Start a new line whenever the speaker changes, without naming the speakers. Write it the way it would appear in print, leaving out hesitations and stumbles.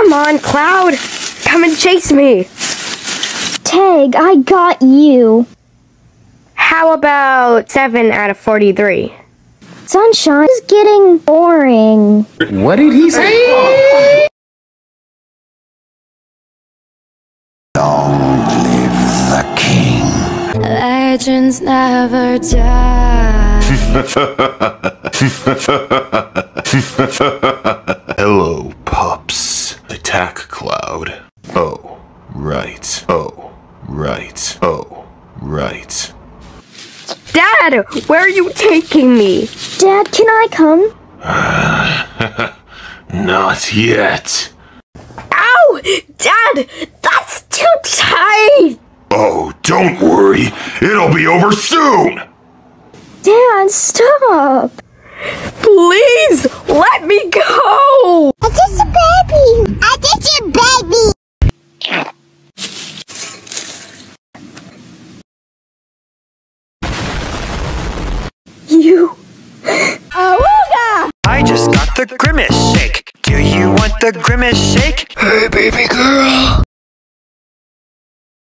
Come on, Cloud. Come and chase me.
Tag, I got you.
How about 7 out of 43?
Sunshine is getting boring.
What did he say?
Long live the king.
Legends never die.
Hello, pups. Attack Cloud. Oh, right. Oh, right. Oh, right.
Dad, where are you taking me?
Dad, can I come?
Not yet.
Ow! Dad, that's too tight!
Oh, don't worry. It'll be over soon.
Dad, stop!
Please, let me go!
I'm just a baby! I'm just a baby! You... Awooga!
I just got the Grimace shake. Do you want the Grimace shake?
Hey, baby girl.